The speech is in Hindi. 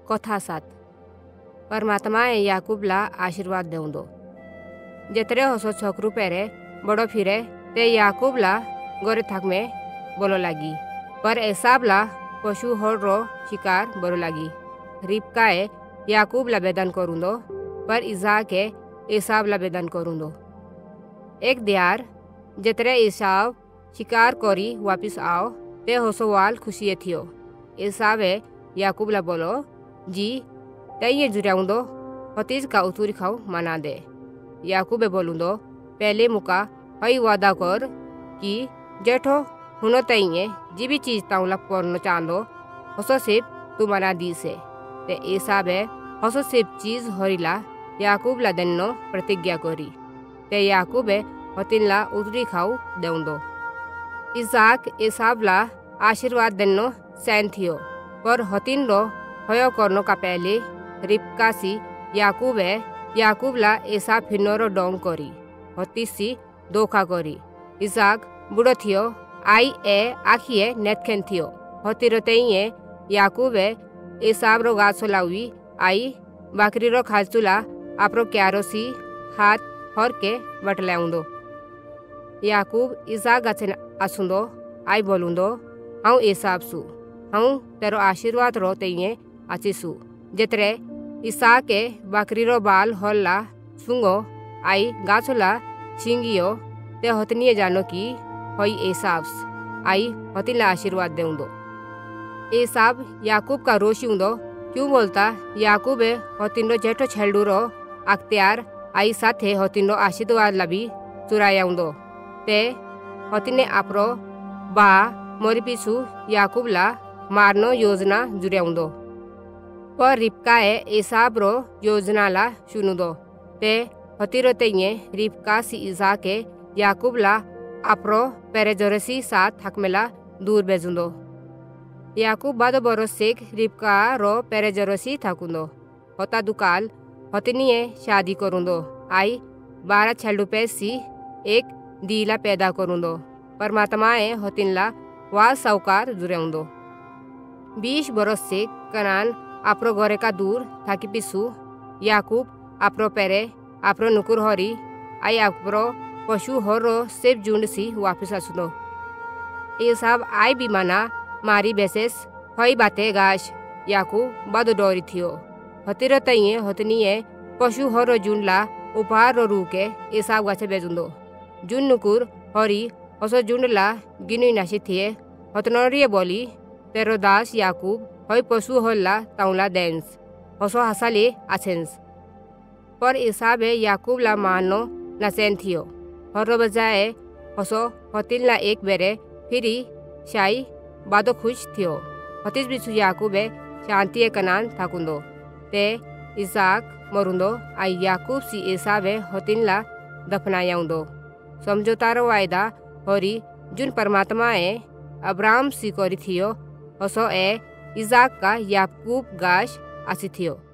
कथा साथ परमात्मा याकूब ला आशीर्वाद देउंदो। जेतरे हसो छोकरू पेरे बड़ो फिरे ते याकूब ला गोरे थाक में बोलो लागी। पर एसाब ला पशु होड़ रो शिकार बोलो लागी। रिबकाए याकूब ला बेदान करूंदो पर इसाके एसाब ला बेदान करूंदो। एक दियार जेतरे एसाव शिकार करी वापिस आओ ते हसो वाल खुशिये थियो। एसावे याकूब ला बोलो जी तैये जुराउंदो हतीज का उतूरी खाओ मना दे। याकूबे बोलूंदो पहले मुका हई वादा कर कि जेठो हुनो तैये जी भी चीज ताउला करनो चांदो हसो सिर्फ तू मना दी से। ते एसावे हसो सिर्फ चीज हरिला याकूब ला देनो प्रतिज्ञा करी। ते याकूबे हतिन ला उतरी खाओ देउंदो। इसाक एसाब ला आशीर्वाद देनो सैन थियो पर हतिन रो हयो करनो का पहले रिबका सी याकूब ला एसाब फिनोरो डोंग करी हती सी धोखा करी। इसाक बुढ़ो थियो आई ए आखिए नेतखेन थियो हती रो तेइये याकूबे एसाब रो गाछो लावी आई बाकरी रो खालचुला आपरो क्यारो सी हाथ हर के बटलाउंदो। याकूब इसाक गाछे आसुंदो आई बोलूंदो हाउ एसाब सु हाउ तेरो आशीर्वाद रो तेइये आचिसु। जेतरे इसाके बकरी रो बाल हल्ला सुंगो आई गाछोला छिंगियो ते हतनिये जानो की हई एसाब्स आई हतिला आशीर्वाद देउंदो। एसाब याकूब का रोशिउंदो क्यों बोलता याकूबे हतिनो जेठो छेलडूरो अख्तियार आई साथे हतिनो आशीर्वाद लबी चुरायाउंदो। ते हतिने आपरो बा मोरी पिछु याकूब ला मारनो योजना जुराउंदो। पर रिबकाए एसाब रो योजना ला सुनुदो। ते हतिरो तेइये रिबका सी इसाके याकूब ला आपरो पेरेजोरसी साथ हकमेला दूर बेजुंदो। याकूब बादो बरसेक रिबका रो पेरेजोरसी थाकुंदो। होता दुकाल हतिनिये शादी करूंदो आई 12 छेलडू सी एक दीला पैदा करूंदो। परमात्माए हतिनला वाल साउकार जुरेउंदो। 20 बरस से कनान आपरो घरे का दूर थाकी पिसु याकूब आपरो पेरे आपरो नुकुर हरी आई आपरो पशु हरो सेब झुंड सी वापिस आसुदो। एसाब आई भी मना मारी बेसेस हई बाते गाश याकूब बद डोरी थियो। हतिरो तइये हतनिये पशु हरो झुंडला उपहार रो रूके एसाब गाछे बेजुंदो। जुन नुकुर हरी हसो झुंडला गिनुई नाशी थिए हतनरिये बोली तेरो दास याकूब हई पशु हल्ला ताउला देंस हसो हसाले आछेंस। पर एसाबे याकूब ला मानो नसेन थियो हरो बजाए हसो हतिल ला एक बेरे फिरी शाई बादो खुश थियो। हतिस बिसु याकूबे शांति कनान थाकुंदो। ते इसाक मरुंदो आई याकूब सी एसाबे हतिन ला दफनायाउंदो। समझौतारो वायदा हरी जुन परमात्माए अब्राहम सी करी थियो हसो ए इसाक का याकूब गाश आसी थियो।